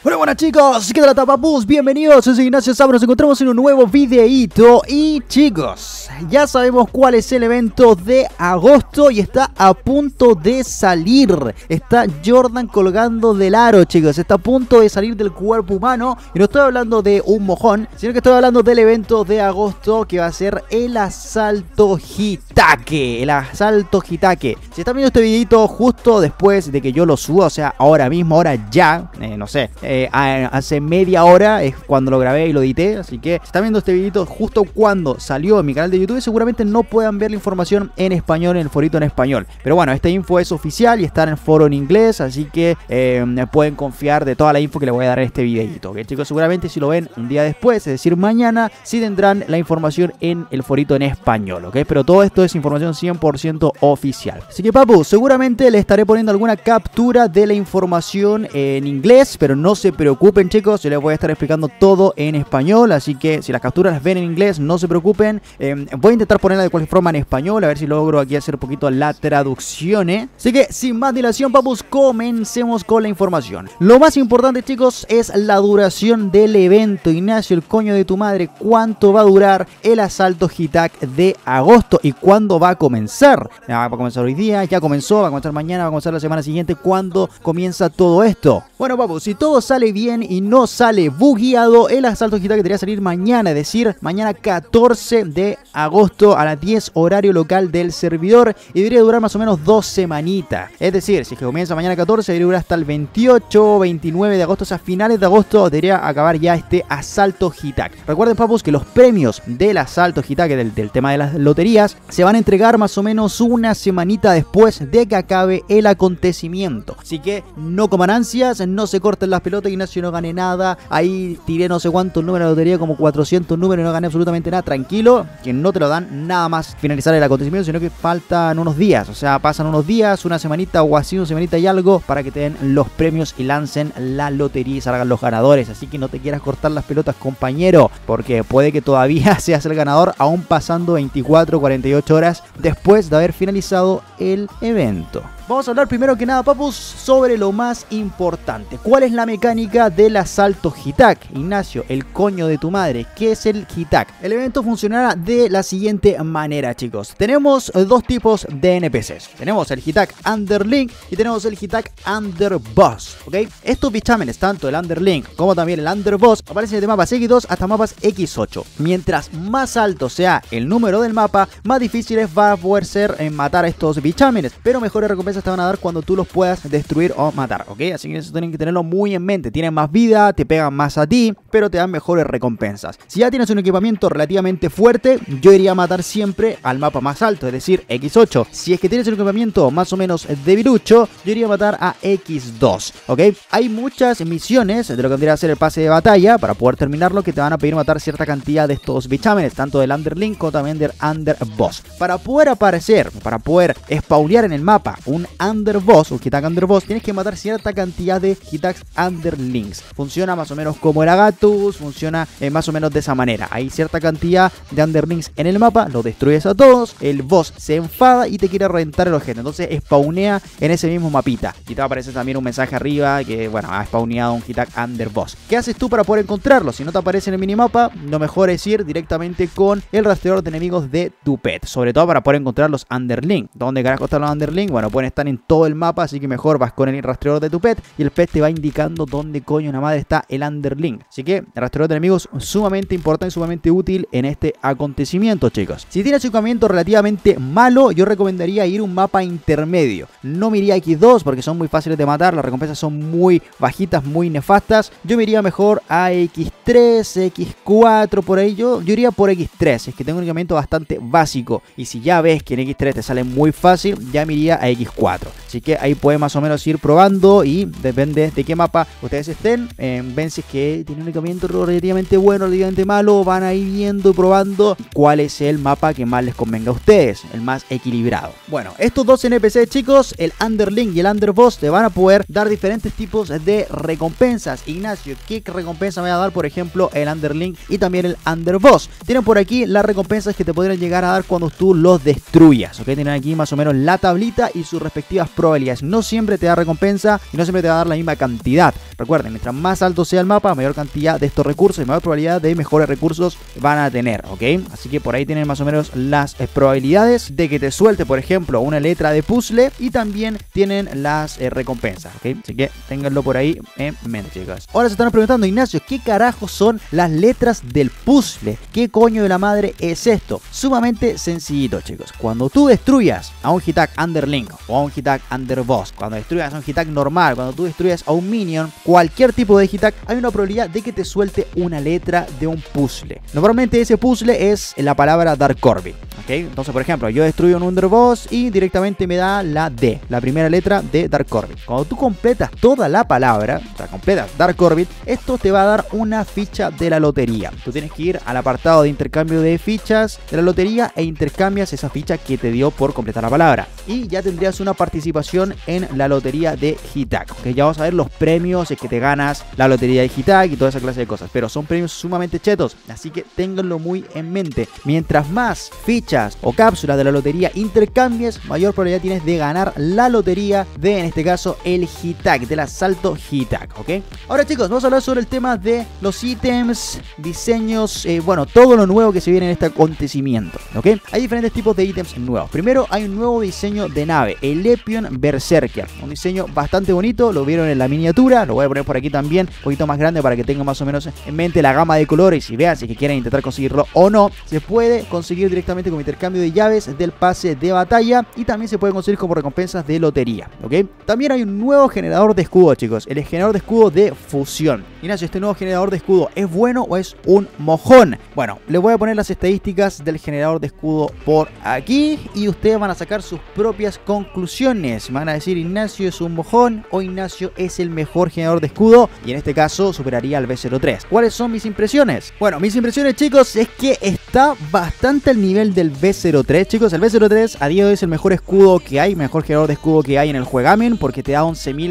Hola, buenas chicos, ¿qué tal papus? Bienvenidos, yo soy Ignacio Sabro, nos encontramos en un nuevo videíto. Y chicos, ya sabemos cuál es el evento de agosto y está a punto de salir. Está Jordan colgando del aro, chicos, está a punto de salir del cuerpo humano. Y no estoy hablando de un mojón, sino que estoy hablando del evento de agosto que va a ser el asalto Hitake. El asalto Hitake. Si están viendo este videíto justo después de que yo lo suba, o sea, ahora mismo, ahora ya, no sé, hace media hora es cuando lo grabé y lo edité. Así que si están viendo este videito justo cuando salió en mi canal de YouTube, seguramente no puedan ver la información en español, en el forito en español. Pero bueno, esta info es oficial y está en el foro en inglés, así que pueden confiar de toda la info que les voy a dar en este videito, ¿ok, chicos? Seguramente si lo ven un día después, es decir, mañana, sí tendrán la información en el forito en español, ¿ok? Pero todo esto es información 100% oficial. Así que papu, seguramente le estaré poniendo alguna captura de la información en inglés, pero no se preocupen, chicos, yo les voy a estar explicando todo en español, así que si las capturas las ven en inglés, no se preocupen. Voy a intentar ponerla de cualquier forma en español, a ver si logro aquí hacer un poquito la traducción, Así que sin más dilación, papus, comencemos con la información. Lo más importante, chicos, es la duración del evento. Ignacio, el coño de tu madre, ¿cuánto va a durar el asalto Hitake de agosto y cuándo va a comenzar? Va a comenzar hoy día, ya comenzó, va a comenzar mañana, va a comenzar la semana siguiente. ¿Cuándo comienza todo esto? Bueno, papus, si todo sale bien y no sale bugueado, el asalto Hitake debería salir mañana, es decir, mañana 14 de agosto a las 10 horario local del servidor, y debería durar más o menos 2 semanitas. Es decir, si es que comienza mañana 14, debería durar hasta el 28 o 29 de agosto, o sea, finales de agosto debería acabar ya este asalto Hitake. Recuerden, papus, que los premios del asalto Hitake, del tema de las loterías, se van a entregar más o menos una semanita después de que acabe el acontecimiento. Así que no coman ansias, no se corten las pelotas. Ignacio, no gané nada, ahí tiré no sé cuántos números de lotería, como 400 números, y no gané absolutamente nada. Tranquilo, que no te lo dan nada más finalizar el acontecimiento, sino que faltan unos días, o sea, pasan unos días, una semanita o así, una semanita y algo, para que te den los premios y lancen la lotería y salgan los ganadores. Así que no te quieras cortar las pelotas, compañero, porque puede que todavía seas el ganador aún pasando 24 o 48 horas después de haber finalizado el evento. Vamos a hablar primero que nada, papus, sobre lo más importante. ¿Cuál es la mecánica del asalto Hitake? Ignacio, el coño de tu madre, ¿qué es el Hitake? El evento funcionará de la siguiente manera, chicos. Tenemos dos tipos de NPCs. Tenemos el Hitake Underling y tenemos el Hitake Underboss, ¿ok? Estos bichámenes, tanto el Underling como también el Underboss, aparecen de mapas X2 hasta mapas X8. Mientras más alto sea el número del mapa, más difíciles va a poder ser matar a estos bichámenes, pero mejores recompensas te van a dar cuando tú los puedas destruir o matar, ¿ok? Así que eso tienen que tenerlo muy en mente. Tienen más vida, te pegan más a ti, pero te dan mejores recompensas. Si ya tienes un equipamiento relativamente fuerte, yo iría a matar siempre al mapa más alto, es decir, X8. Si es que tienes un equipamiento más o menos debilucho, yo iría a matar a X2, ¿ok? Hay muchas misiones de lo que vendría a ser el pase de batalla para poder terminarlo, que te van a pedir matar cierta cantidad de estos bichámenes, tanto del Underling como también del Underboss. Para poder aparecer, para poder spawnear en el mapa un Underboss, un Hitake Underboss, tienes que matar cierta cantidad de Hitake Underlings. Funciona más o menos como el Agatus, funciona más o menos de esa manera. Hay cierta cantidad de Underlings en el mapa, los destruyes a todos, el boss se enfada y te quiere reventar el objeto. Entonces spawnea en ese mismo mapita. Y te va a aparecer también un mensaje arriba que, bueno, ha spawneado un Hitake Underboss. ¿Qué haces tú para poder encontrarlo? Si no te aparece en el minimapa, lo mejor es ir directamente con el rastreador de enemigos de tu pet. Sobre todo para poder encontrar los Underling. ¿Dónde carajo están los Underling? Bueno, pueden estar en todo el mapa, así que mejor vas con el rastreador de tu pet y el pet te va indicando dónde coño una madre está el Underling. Así que el rastreador de enemigos sumamente importante y sumamente útil en este acontecimiento, chicos. Si tienes un equipamiento relativamente malo, yo recomendaría ir a un mapa intermedio. No me iría a X2 porque son muy fáciles de matar, las recompensas son muy bajitas, muy nefastas. Yo me iría mejor a X3, X4, por ahí. Yo iría por X3, es que tengo un equipamiento bastante básico, y si ya ves que en X3 te sale muy fácil, ya me iría a X4. Así que ahí pueden más o menos ir probando, y depende de qué mapa ustedes estén, ven si es que tienen un equipamiento relativamente bueno, relativamente malo, van a ir viendo y probando cuál es el mapa que más les convenga a ustedes, el más equilibrado. Bueno, estos dos NPC, chicos, el Underling y el Underboss, te van a poder dar diferentes tipos de recompensas. Ignacio, ¿qué recompensa me va a dar, por ejemplo, el Underling y también el Underboss? Tienen por aquí las recompensas que te podrían llegar a dar cuando tú los destruyas, ¿ok? Tienen aquí más o menos la tablita y sus respectivas probabilidades. No siempre te da recompensa y no siempre te va a dar la misma cantidad. Recuerden, mientras más alto sea el mapa, mayor cantidad de estos recursos y mayor probabilidad de mejores recursos van a tener, ¿ok? Así que por ahí tienen más o menos las probabilidades de que te suelte, por ejemplo, una letra de puzzle, y también tienen las recompensas, ¿ok? Así que ténganlo por ahí en mente, chicos. Ahora se están preguntando, Ignacio, ¿qué carajos son las letras del puzzle? ¿Qué coño de la madre es esto? Sumamente sencillito, chicos. Cuando tú destruyas a un Hitag Underlink o a un Hitag Underboss, cuando destruyas a un Hitag normal, cuando tú destruyas a un minion, cualquier tipo de Hitag, hay una probabilidad de que te suelte una letra de un puzzle. Normalmente ese puzzle es la palabra Dark Orbit, ¿ok? Entonces, por ejemplo, yo destruyo un Underboss y directamente me da la D, la primera letra de Dark Orbit. Cuando tú completas toda la palabra, o sea, completas Dark Orbit, esto te va a dar una ficha de la lotería. Tú tienes que ir al apartado de intercambio de fichas de la lotería e intercambias esa ficha que te dio por completar la palabra. Y ya tendrías una participación en la lotería de Hitag. Que ya vamos a ver los premios, es que te ganas la lotería de Hitag y toda esa clase de cosas. Pero son premios sumamente chetos, así que ténganlo muy en mente. Mientras más fichas o cápsulas de la lotería intercambies, mayor probabilidad tienes de ganar la lotería de, en este caso, el Hitag, del asalto Hitag, ¿ok? Ahora, chicos, vamos a hablar sobre el tema de los ítems, diseños, bueno, todo lo nuevo que se viene en este acontecimiento, ¿ok? Hay diferentes tipos de ítems nuevos. Primero, hay un nuevo diseño de nave, el Lepion Berserker. Un diseño bastante bonito, lo vieron en la miniatura, lo voy a poner por aquí también, un poquito más grande para que tengan más o menos en mente la gama de colores y vean si que quieren intentar conseguirlo o no. Se puede conseguir directamente como intercambio de llaves del pase de batalla y también se puede conseguir como recompensas de lotería, ¿ok? También hay un nuevo generador de escudo, chicos, el generador de escudo de fusión. Ignacio, ¿este nuevo generador de escudo es bueno o es un mojón? Bueno, les voy a poner las estadísticas del generador de escudo por aquí y ustedes van a sacar sus propias conclusiones. Me van a decir, Ignacio es un mojón o Ignacio es el mejor generador de escudo, y en este caso superaría al V03. ¿Cuáles son mis impresiones? Bueno, mis impresiones, chicos, es que está bastante al nivel del V03, chicos. El V03 a día de hoy es el mejor escudo que hay, mejor generador de escudo que hay en el juegamen, porque te da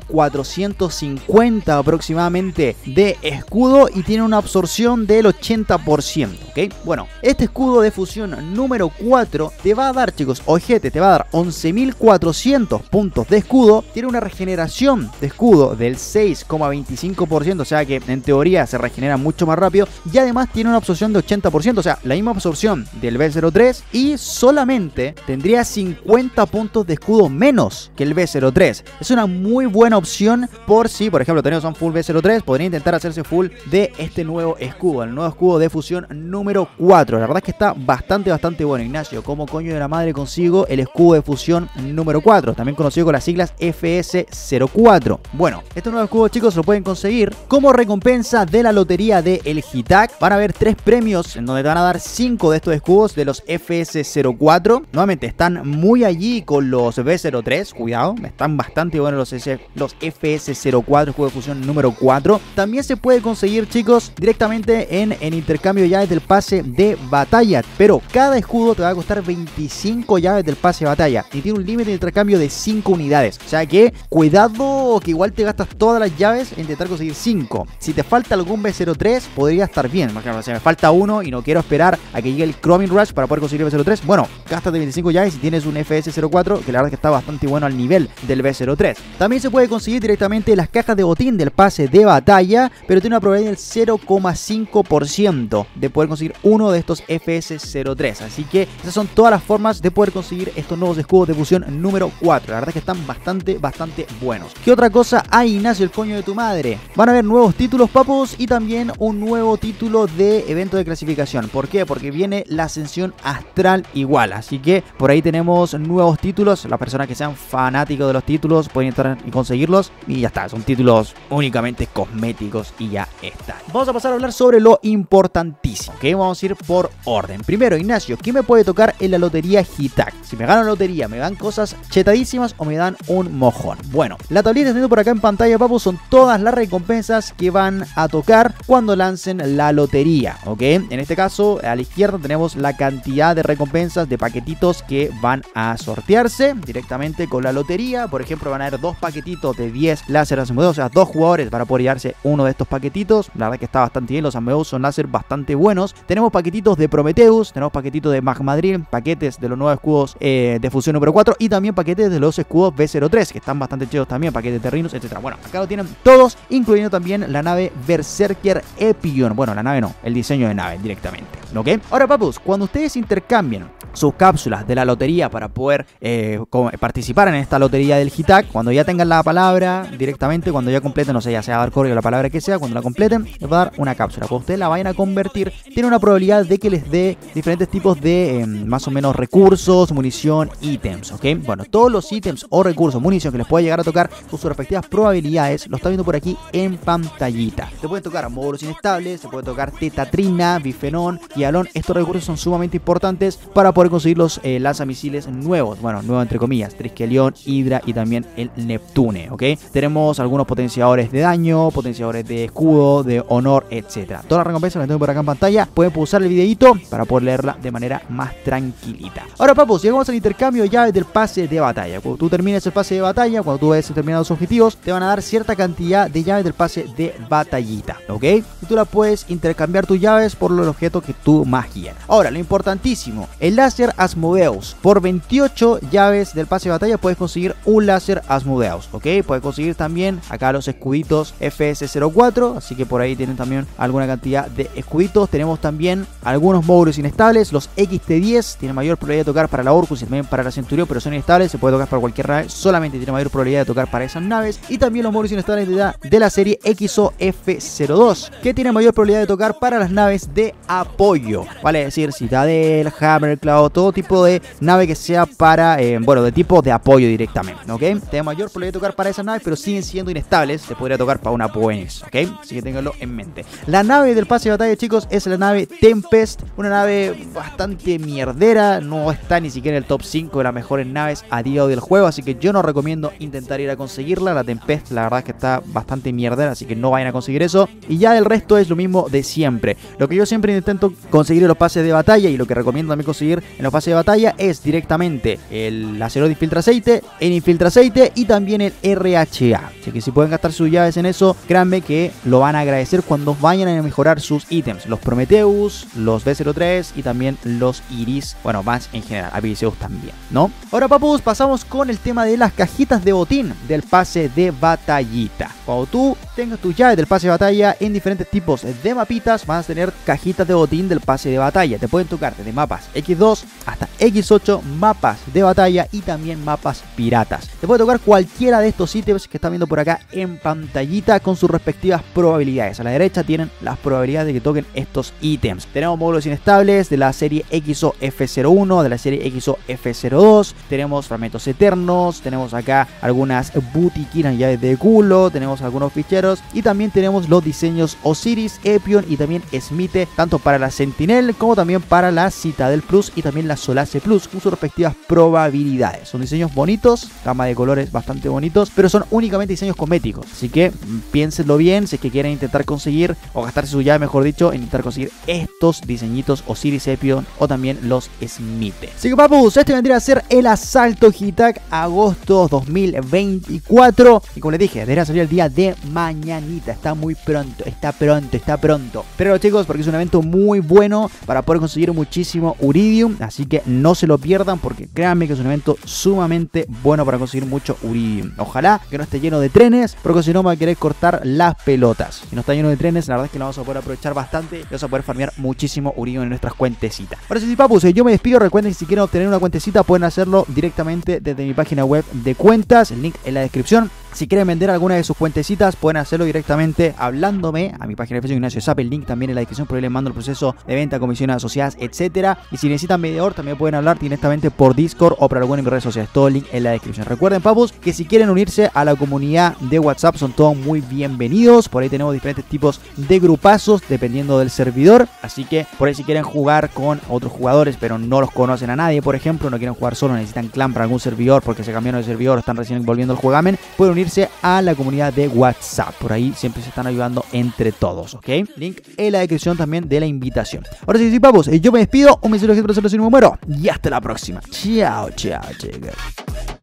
11.450 aproximadamente de escudo y tiene una absorción del 80%, ¿ok? Bueno, este escudo de fusión número 4 te va a dar, chicos, ojete, te va a dar 11.400 puntos de escudo, tiene una regeneración de escudo del 6,25%, o sea que en teoría se regenera mucho más rápido, y además tiene una absorción de 80%, o sea, la misma absorción del V03, y solamente tendría 50 puntos de escudo menos que el V03. Es una muy buena opción por si, por ejemplo, tenemos un full V03, podría intentar hacerse full de este nuevo escudo, el nuevo escudo de fusión número 4. La verdad es que está bastante bueno. Ignacio, ¿cómo coño de la madre consigo el escudo de fusión número 4? También conocido con las siglas FS04. Bueno, este nuevo escudo, chicos, lo pueden conseguir como recompensa de la lotería de el Hitag. Van a haber 3 premios en donde te van a dar 5 de estos escudos de los FS04. Nuevamente, están muy allí con los V03, cuidado, están bastante buenos los FS04, escudo de fusión número 4. También se puede conseguir, chicos, directamente en intercambio de llaves del pase de batalla, pero cada escudo te va a costar 25 llaves del pase de batalla y tiene un límite de intercambio de 5 unidades, o sea que cuidado que igual te gastas todas las llaves en intentar conseguir 5. Si te falta algún V03 podría estar bien, por ejemplo, si me falta uno y no quiero esperar a que llegue el Chroming Rush para poder conseguir el V03, bueno, gástate 25 llaves y tienes un FS04 que la verdad es que está bastante bueno al nivel del V03. También se puede conseguir directamente las cajas de botín del pase de batalla, pero tiene una probabilidad del 0,5% de poder conseguir uno de estos FS03, así que esas son todas las formas de poder conseguir estos nuevos escudos de fusión número 4. La verdad es que están bastante buenos. ¿Qué otra cosa hay, Ignacio, el coño de tu madre? Van a haber nuevos títulos, papus, y también un nuevo título de evento de clasificación. ¿Por qué? Porque viene la ascensión astral igual, así que por ahí tenemos nuevos títulos. Las personas que sean fanáticos de los títulos pueden entrar y conseguirlos, y ya está, son títulos únicamente cosméticos y ya está. Vamos a pasar a hablar sobre lo importantísimo, ¿ok? Vamos a ir por orden. Primero, Ignacio, ¿qué me puede tocar en la lotería Hitag? Si me gano la lotería, ¿me dan cosas chetadísimas o me dan un mojón? Bueno, la tablita que tengo por acá en pantalla, papu, son todas las recompensas que van a tocar cuando lancen la lotería, ¿ok? En este caso, a la izquierda tenemos la cantidad de recompensas de paquetitos que van a sortearse directamente con la lotería. Por ejemplo, van a haber 2 paquetitos de 10 láser Asmodeus, o sea, 2 jugadores van a poder llevarse uno de estos paquetitos. La verdad que está bastante bien, los Asmodeus son láser bastante buenos. Tenemos paquetitos de Prometheus, tenemos paquetitos de Magmadrill, paquetes de los nuevos escudos de fusión número 4 y también paquetes de los escudos B03 que están bastante chidos también, paquetes de Rhinos, etc. Bueno, acá lo tienen todos, incluyendo también la nave Berserker Epion. Bueno, la nave no, el diseño de nave directamente, ¿ok? Ahora, papus, cuando ustedes intercambian sus cápsulas de la lotería para poder participar en esta lotería del Hitac, cuando ya tengan la palabra directamente, cuando ya completen, no sé, ya sea Dark Oreo o la palabra que sea, cuando la completen, les va a dar una cápsula. Cuando ustedes la vayan a convertir, tiene una probabilidad de que les dé diferentes tipos de más o menos recursos, munición, ítems, ¿ok? Bueno, todos los ítems o recursos, munición que les pueda llegar a tocar con sus respectivas probabilidades, lo está viendo por aquí en pantallita. Se pueden tocar módulos inestables, se puede tocar tetatrina, bifenón, hialón. Estos recursos son sumamente importantes para poder conseguir los lanzamisiles nuevos, bueno, nuevos entre comillas, Triskelion, Hydra y también el Neptune, ¿ok? Tenemos algunos potenciadores de daño, potenciadores de escudo, de honor, etcétera. Todas las recompensas que tengo por acá en pantalla, pueden pausar el videito para poder leerla de manera más tranquilita. Ahora, papus, llegamos al intercambio de llaves del pase de batalla. Cuando tú termines el pase de batalla, cuando tú hayas terminado los objetivos, te van a dar cierta cantidad de llaves del pase de batallita, ¿ok? Y tú la puedes intercambiar tus llaves por los objetos que tú más quieras. Ahora, lo importantísimo, el láser Asmodeus. Por 28 llaves del pase de batalla puedes conseguir un láser Asmodeus, ¿ok? Puedes conseguir también acá los escuditos FS04, así que por ahí tienen también alguna cantidad de escuditos. Tenemos también algunos módulos inestables, los XT10, tienen mayor probabilidad de tocar para la Orcus y también para la Centurión, pero son inestables, se puede tocar para cualquier nave, solamente tiene mayor probabilidad de tocar para esas naves. Y también los módulos inestables de la serie XO F02, que tienen mayor probabilidad de tocar para las naves de apoyo, vale, es decir, Citadel, Hammerclaw, todo tipo de nave que sea para, bueno, de tipo de apoyo directamente, ¿ok? Tiene mayor probabilidad de tocar para esas naves, pero siguen siendo inestables, se podría tocar para una Poenis, ¿ok? Así que ténganlo en mente. La nave del pase de batalla, chicos, es la nave Tempest, una nave bastante mierdera, no está ni siquiera en el top 5 de las mejores naves a día de hoy del juego, así que yo no recomiendo intentar ir a conseguirla. La Tempest, la verdad es que está bastante mierdera, así que no vayan a conseguir eso. Y ya el resto es lo mismo de siempre. Lo que yo siempre intento conseguir en los pases de batalla y lo que recomiendo también conseguir en los pases de batalla es directamente el Azeroth Infiltra Aceite, el Infiltra Aceite y también el RHA. Así que si pueden gastar sus llaves en eso, créanme que lo van a agradecer cuando vayan a mejorar sus ítems. Los Prometheus, los B03 y también los Iris, bueno, más en general, Apiceus también, ¿no? Ahora, papus, pasamos con el tema de las cajitas de botín del pase de batallita. Cuando tú tengas tus llaves del pase de batalla en diferentes tipos de mapitas, vas a tener cajitas de botín del pase de batalla. Te pueden tocar desde mapas X2 hasta X8, mapas de batalla y también mapas piratas. Te puede tocar cualquiera de estos ítems que están viendo por acá en pantallita con sus respectivas probabilidades. A la derecha tienen las probabilidades de que toquen estos ítems. Tenemos módulos inestables de la serie XO F01, de la serie XO F02, tenemos fragmentos eternos, tenemos acá algunas butiquinas, llaves de culo, tenemos algunos ficheros y también tenemos los diseños Osiris, Epion y también Smite, tanto para la Sentinel como también para la Citadel Plus y también la Solace Plus con sus respectivas probabilidades. Son diseños bonitos, gama de colores bastante bonitos, pero son únicamente diseños cosméticos, así que piénsenlo bien si es que quieren intentar conseguir o gastarse su llave, mejor dicho, intentar conseguir estos diseñitos Osiris, Epion o también los Smite. Así que, papus, este vendría a ser el asalto Hitac agosto 2024 y como les dije, debería salir el día de mañanita. Está muy pronto, está pronto. Pero, chicos, porque es un evento muy bueno para poder conseguir muchísimo Uridium, así que no se lo pierdan porque créanme que es un evento sumamente bueno para conseguir mucho Uridium. Ojalá que no esté lleno de trenes, porque si no me va a querer cortar las pelotas. Si no está lleno de trenes, la verdad es que lo vamos a poder aprovechar bastante y vamos a poder farmear muchísimo Uridium en nuestras cuentecitas. Ahora sí, papus, yo me despido. Recuerden que si quieren obtener una cuentecita pueden hacerlo directamente desde mi página web de cuentas, el link en la descripción. Si quieren vender alguna de sus cuentecitas, pueden hacerlo directamente hablándome a mi página de Facebook Ignacio Zap, el link también en la descripción, por ahí les mando el proceso de venta, comisiones asociadas, etcétera. Y si necesitan mediador, también pueden hablar directamente por Discord o por alguna de mis redes sociales, todo el link en la descripción. Recuerden, papus, que si quieren unirse a la comunidad de WhatsApp, son todos muy bienvenidos. Por ahí tenemos diferentes tipos de grupazos dependiendo del servidor, así que por ahí si quieren jugar con otros jugadores, pero no los conocen a nadie, por ejemplo, no quieren jugar solo, necesitan clan para algún servidor porque se cambiaron de servidor, están recién volviendo al juegamen, pueden unirse unirse a la comunidad de WhatsApp. Por ahí siempre se están ayudando entre todos, ¿ok? Link en la descripción también de la invitación. Ahora sí, papus, yo me despido. Un mensaje para hacerlo sin número. Y hasta la próxima. Chao, chao, chicos.